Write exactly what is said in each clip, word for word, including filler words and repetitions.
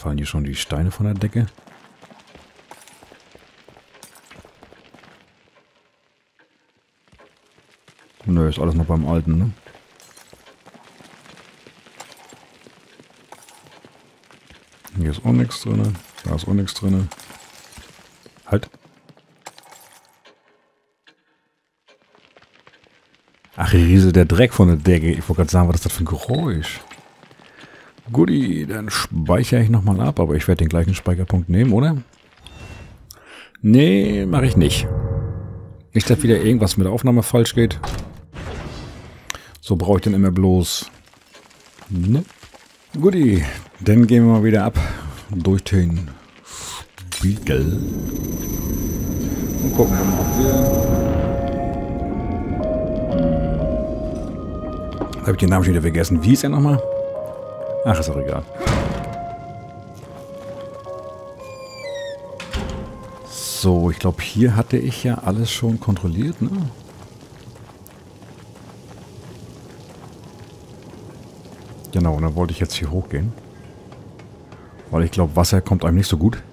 Fallen hier schon die Steine von der Decke? Nö, ist alles noch beim Alten, ne? Hier ist auch nichts drin. Da ist auch nichts drin. Halt. Ach, hier rieselt der Dreck von der Decke. Ich wollte gerade sagen, was ist das für ein Geräusch? Guti, dann speichere ich nochmal ab, aber ich werde den gleichen Speicherpunkt nehmen, oder? Nee, mache ich nicht. Nicht, dass wieder irgendwas mit der Aufnahme falsch geht. So brauche ich dann immer bloß... Ne? Guti, dann gehen wir mal wieder ab durch den Spiegel. Und gucken wir mal, ob wir... Habe ich den Namen schon wieder vergessen. Wie ist er nochmal? Ach, ist auch egal. So, ich glaube, hier hatte ich ja alles schon kontrolliert, ne? Genau, und dann wollte ich jetzt hier hochgehen. Weil ich glaube, Wasser kommt einem nicht so gut.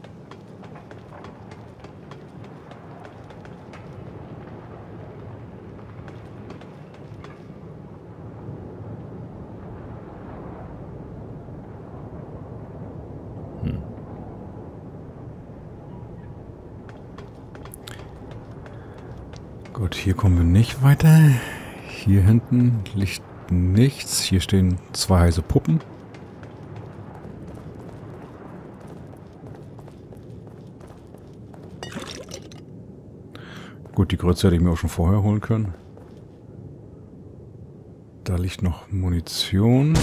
Hm. Gut, hier kommen wir nicht weiter. Hier hinten liegt nichts. Hier stehen zwei heiße Puppen. Gut, die Grütze hätte ich mir auch schon vorher holen können. Da liegt noch Munition.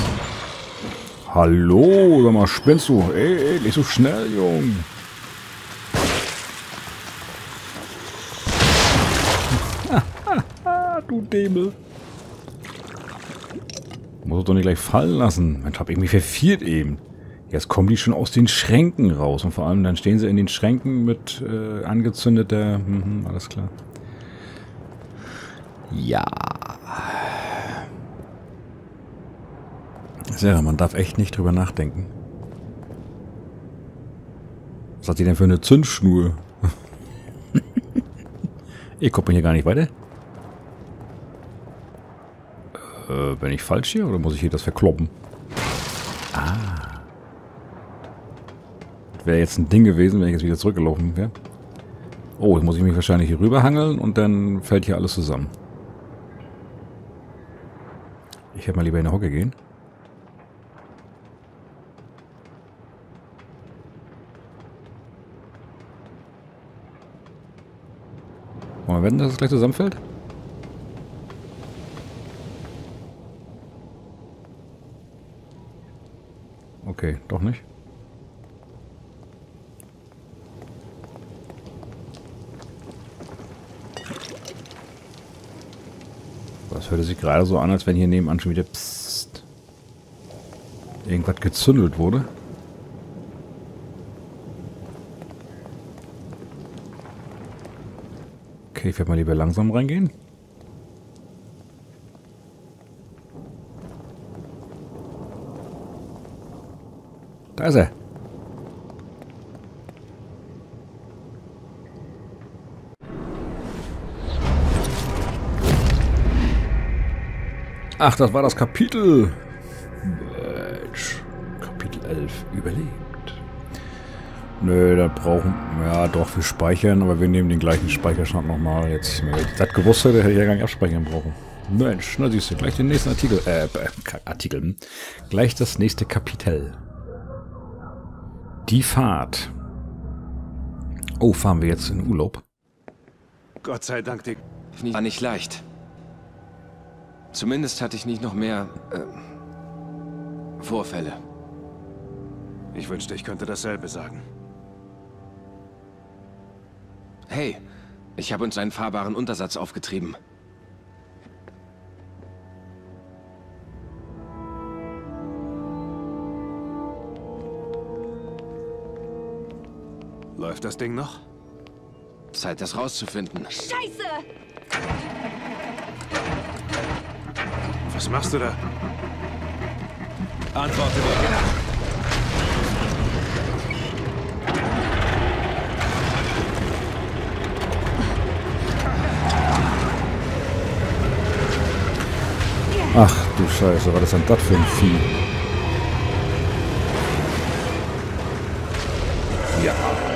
Hallo, sag mal, spinnst du? Ey, ey, nicht so schnell, Junge. Du Dämel. Muss es doch nicht gleich fallen lassen. Mensch, hab ich mich verfiert eben. Jetzt kommen die schon aus den Schränken raus. Und vor allem dann stehen sie in den Schränken mit äh, angezündeter... Mhm, alles klar. Ja. Sehr, man darf echt nicht drüber nachdenken. Was hat die denn für eine Zündschnur? Ich komme hier gar nicht weiter. Äh, bin ich falsch hier oder muss ich hier das verkloppen? Ah. Das wäre jetzt ein Ding gewesen, wenn ich jetzt wieder zurückgelaufen wäre. Oh, jetzt muss ich mich wahrscheinlich hier rüberhangeln und dann fällt hier alles zusammen. Ich werde mal lieber in die Hocke gehen. Wollen wir wetten, dass es gleich zusammenfällt? Okay, doch nicht. Das hörte sich gerade so an, als wenn hier nebenan schon wieder pssst, irgendwas gezündelt wurde. Okay, ich werde mal lieber langsam reingehen. Da ist er. Ach, das war das Kapitel. Mensch. Kapitel elf. Überlebt. Nö, da brauchen... Ja, doch, wir speichern, aber wir nehmen den gleichen Speicherstand nochmal. Jetzt, wenn ich das gewusst hätte, hätte ich ja gar nicht abspeichern brauchen. Mensch, na siehst du, gleich den nächsten Artikel. Äh, Artikel. Gleich das nächste Kapitel. Die Fahrt. Oh, fahren wir jetzt in Urlaub? Gott sei Dank, Dick. War nicht leicht. Zumindest hatte ich nicht noch mehr äh, Vorfälle. Ich wünschte, ich könnte dasselbe sagen. Hey, ich habe uns einen fahrbaren Untersatz aufgetrieben. Läuft das Ding noch? Zeit, das rauszufinden. Scheiße! Was machst du da? Antworte mir. Ach du Scheiße, was ist denn das für ein Vieh? Ja.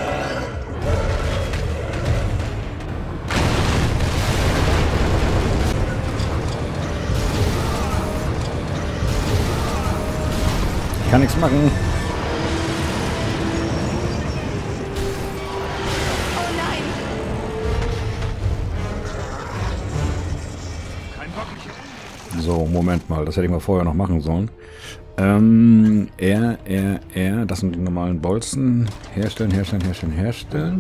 Ich kann nichts machen. So, Moment mal, das hätte ich mal vorher noch machen sollen. Ähm, R, R, R, das sind die normalen Bolzen. Herstellen, herstellen, herstellen, herstellen.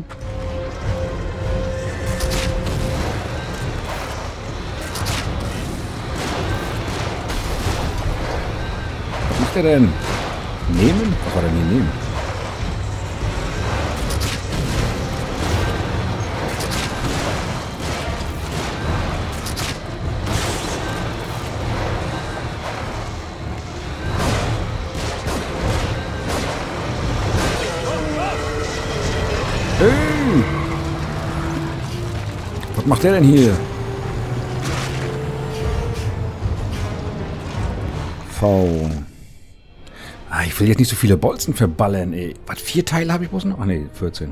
Was macht er denn? Nehmen? Was war denn hier nehmen? Hey! Was macht der denn hier? V. Ah, ich will jetzt nicht so viele Bolzen verballern, ey. Was, vier Teile habe ich bloß noch? Ach ne, vierzehn.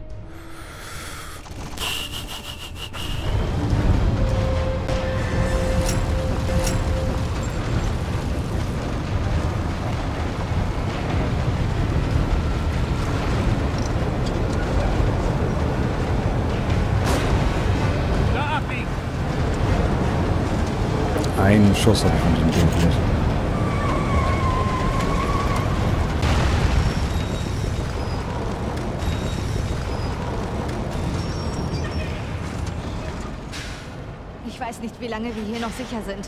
Einen Schuss habe ich von dem Ding bloß. Ich weiß nicht, wie lange wir hier noch sicher sind.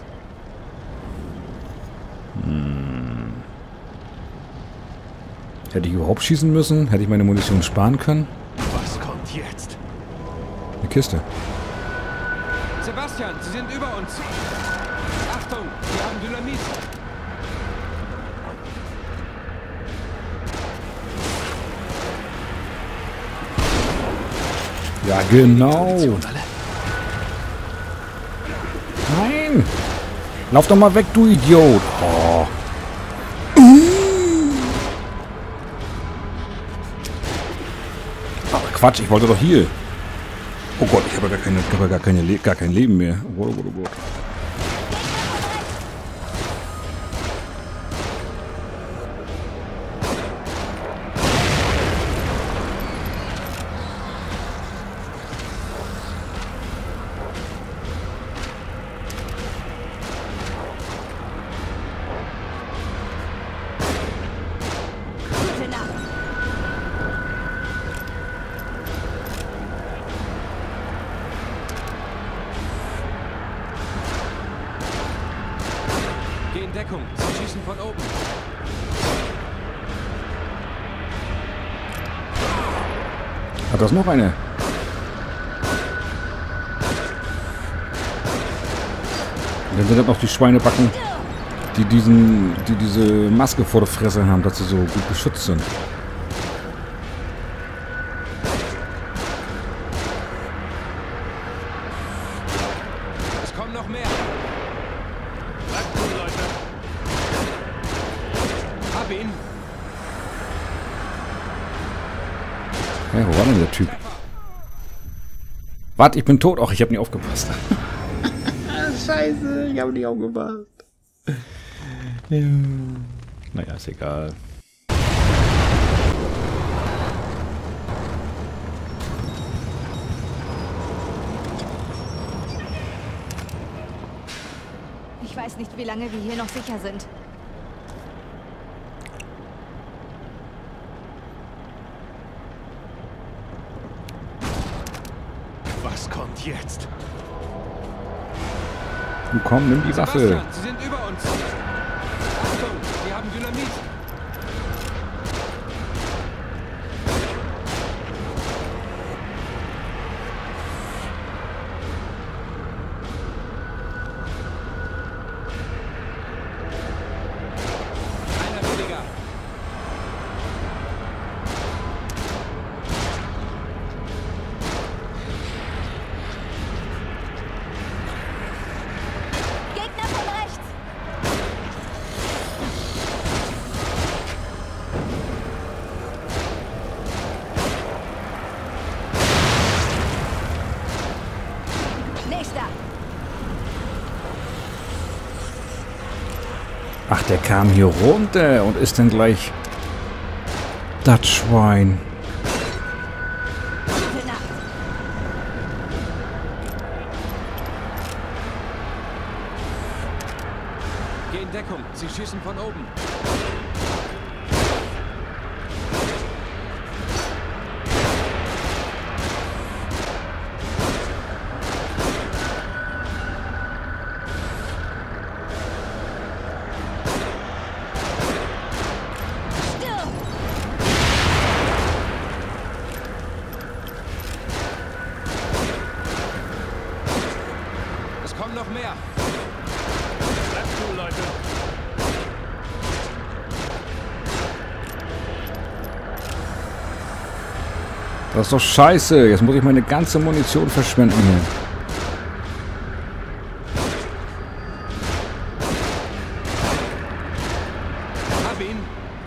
Hm. Hätte ich überhaupt schießen müssen? Hätte ich meine Munition sparen können? Was kommt jetzt? Eine Kiste. Sebastian, sie sind über uns. Achtung, wir haben Dynamit. Ja, genau. Nein! Lauf doch mal weg, du Idiot! Oh. Ach, Quatsch, ich wollte doch hier. Oh Gott, ich habe gar, keine, gar, gar, keine Le gar kein Leben mehr. Oh Gott, oh Gott, oh Gott. Gute Nacht. Geh in Deckung, sie schießen von oben. Hat das noch eine? Und dann sind das noch die Schweinebacken, die diesen, die diese Maske vor der Fresse haben, dass sie so gut geschützt sind. Es kommen noch mehr. Bleibt cool, Leute. Hab ihn. Hä, wo war denn der Typ? Warte, ich bin tot. Ach, ich habe nie aufgepasst. Scheiße, ich habe nie aufgepasst. Ja. Naja, ist egal. Ich weiß nicht, wie lange wir hier noch sicher sind. Was kommt jetzt? Du komm, nimm die Waffe. Sebastian, sie sind über uns. Achtung, wir haben Dynamit. Einer weniger. Gegner von rechts! Ach, der kam hier runter und ist dann gleich das Schwein. Gute Nacht. Geh in Deckung. Sie schießen von oben. Es kommen noch mehr. Bleibt cool, Leute. Das ist doch scheiße. Jetzt muss ich meine ganze Munition verschwenden hier. Hab ihn.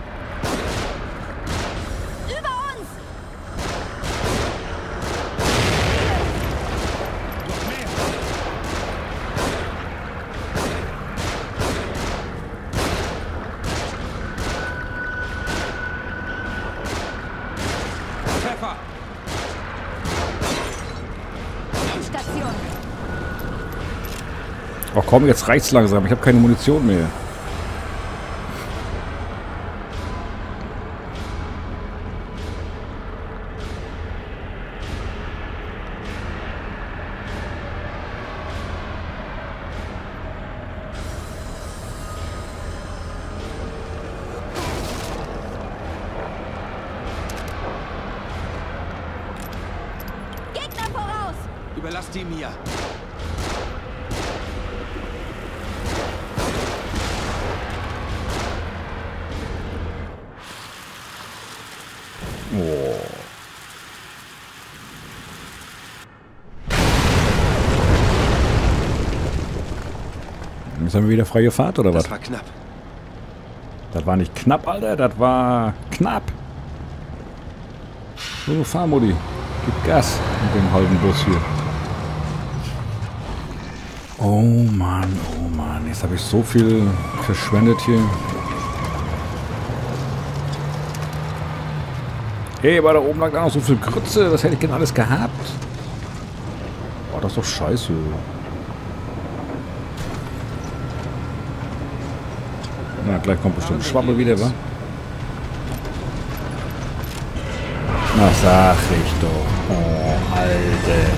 Über uns! Noch mehr. Pfeffer. Endstation. Oh komm, jetzt reicht's langsam. Ich habe keine Munition mehr. Gegner voraus! Überlass die mir. Oh. Jetzt haben wir wieder freie Fahrt, oder was? Das war knapp. Das war nicht knapp, Alter. Das war knapp. So, fahr, Mutti. Gib Gas mit dem halben Bus hier. Oh Mann, oh Mann. Jetzt habe ich so viel verschwendet hier. Hey, aber da oben lag da noch so viel Grütze. Das hätte ich gerne alles gehabt. Oh, das ist doch scheiße. Na, gleich kommt bestimmt Schwabbel wieder, wa? Na, sag ich doch. Oh, Alter.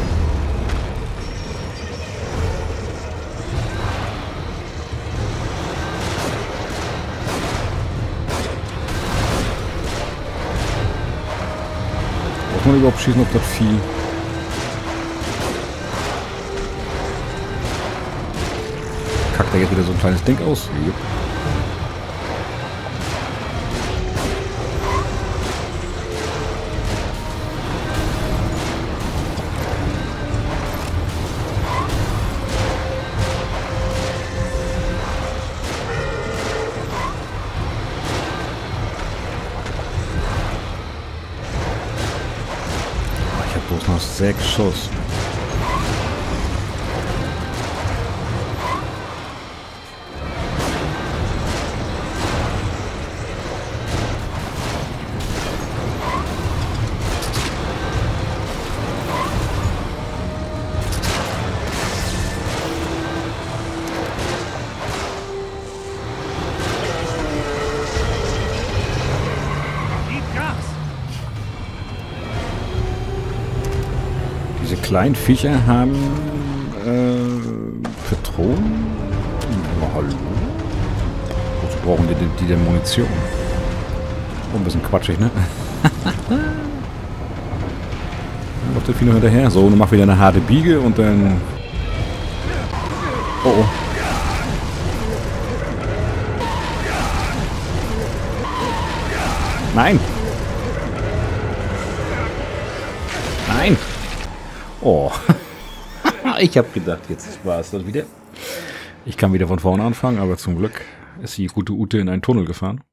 Muss man überhaupt schießen auf das Vieh? Kackt da jetzt wieder so ein kleines Ding aus? Jupp. Bloß noch sechs Schuss. Gib Gas. Diese kleinen Viecher haben äh, Patronen. Oh, hallo. Wozu brauchen die, die, die denn Munition? Oh, ein bisschen quatschig, ne? Dann läuft der Vieh noch hinterher. So, und mach wieder eine harte Biege und dann... Oh, oh. Nein! Nein! Oh. Ich habe gedacht, jetzt war es das wieder. Ich kann wieder von vorne anfangen, aber zum Glück ist die gute Ute in einen Tunnel gefahren.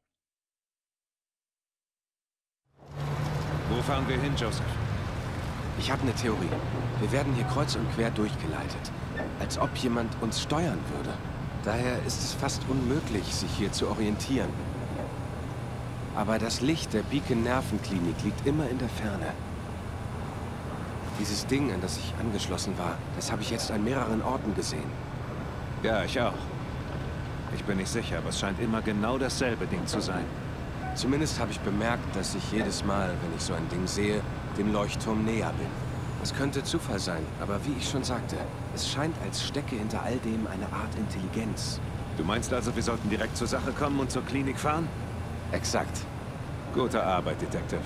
Wo fahren wir hin, Joseph? Ich habe eine Theorie. Wir werden hier kreuz und quer durchgeleitet. Als ob jemand uns steuern würde. Daher ist es fast unmöglich, sich hier zu orientieren. Aber das Licht der Beacon-Nervenklinik liegt immer in der Ferne. Dieses Ding, an das ich angeschlossen war, das habe ich jetzt an mehreren Orten gesehen. Ja, ich auch. Ich bin nicht sicher, aber es scheint immer genau dasselbe Ding zu sein. Zumindest habe ich bemerkt, dass ich jedes Mal, wenn ich so ein Ding sehe, dem Leuchtturm näher bin. Es könnte Zufall sein, aber wie ich schon sagte, es scheint, als stecke hinter all dem eine Art Intelligenz. Du meinst also, wir sollten direkt zur Sache kommen und zur Klinik fahren? Exakt. Gute Arbeit, Detective.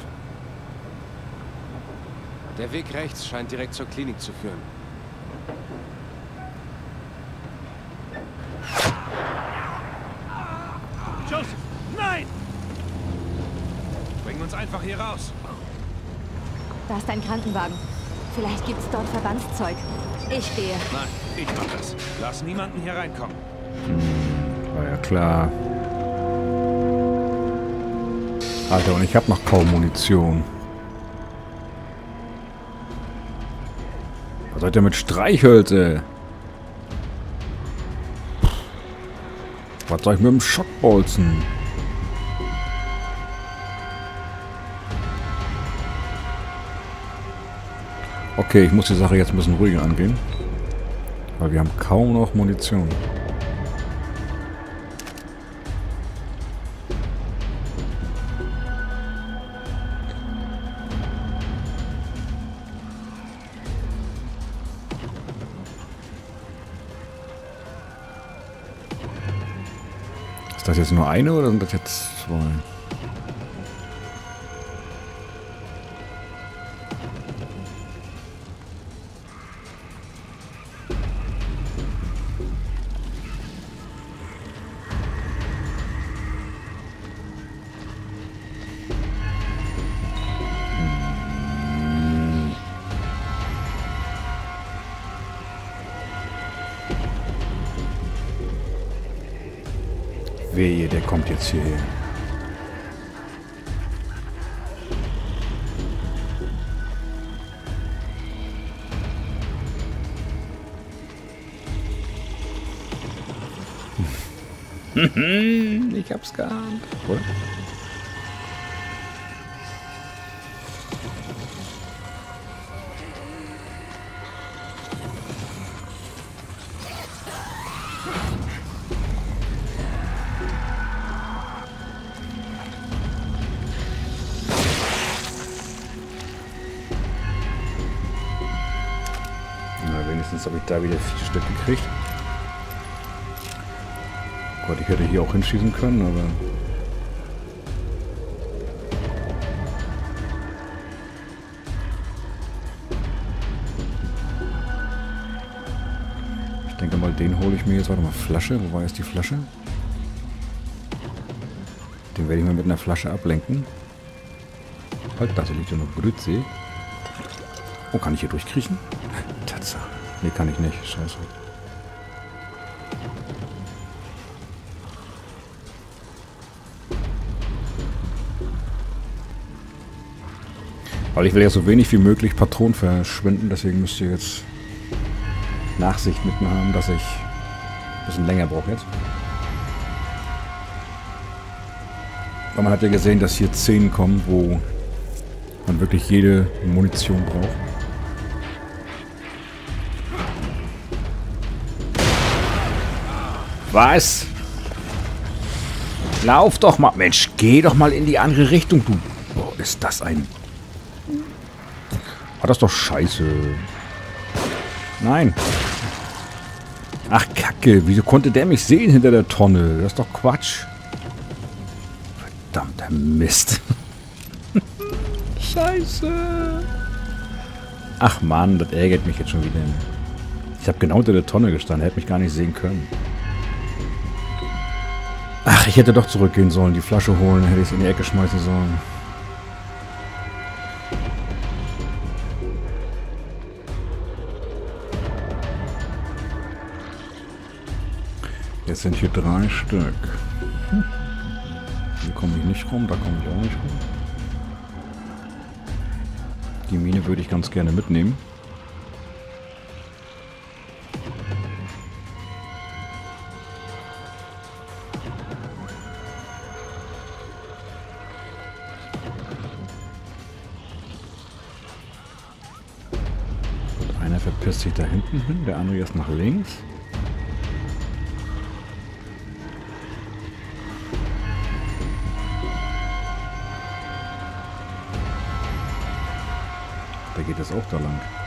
Der Weg rechts scheint direkt zur Klinik zu führen. Joseph, nein! Bring uns einfach hier raus. Da ist ein Krankenwagen. Vielleicht gibt's dort Verbandszeug. Ich gehe. Nein, ich mach das. Lass niemanden hier reinkommen. War ja klar. Alter, und ich habe noch kaum Munition. Was seid ihr mit Streichhölzer? Was soll ich mit dem Schockbolzen? Okay, ich muss die Sache jetzt ein bisschen ruhiger angehen. Weil wir haben kaum noch Munition. Ist das jetzt nur eine oder sind das jetzt zwei? Wehe, der kommt jetzt hierher. Ich hab's geahnt. Oder? Wenigstens habe ich da wieder vier Stück gekriegt. Gott, ich hätte hier auch hinschießen können, aber... Ich denke mal, den hole ich mir jetzt. Warte mal, Flasche. Wo war jetzt die Flasche? Den werde ich mal mit einer Flasche ablenken. Halt, da liegt ja noch Brütze. Oh, kann ich hier durchkriechen? Tatsache. Nee, kann ich nicht. Scheiße. Weil ich will ja so wenig wie möglich Patronen verschwenden, deswegen müsst ihr jetzt Nachsicht mit mir haben, dass ich ein bisschen länger brauche jetzt. Aber man hat ja gesehen, dass hier Szenen kommen, wo man wirklich jede Munition braucht. Was? Lauf doch mal. Mensch, geh doch mal in die andere Richtung, du. Oh, ist das ein... Oh, das ist doch scheiße. Nein. Ach, Kacke. Wieso konnte der mich sehen hinter der Tonne? Das ist doch Quatsch. Verdammter Mist. Scheiße. Ach Mann, das ärgert mich jetzt schon wieder. Ich habe genau unter der Tonne gestanden. Er hätte mich gar nicht sehen können. Ach, ich hätte doch zurückgehen sollen, die Flasche holen, hätte ich es in die Ecke schmeißen sollen. Jetzt sind hier drei Stück. Hm. Hier komme ich nicht rum, da komme ich auch nicht rum. Die Mine würde ich ganz gerne mitnehmen. lässt sich da hinten hin, der andere ist nach links. Der geht jetzt auch da lang.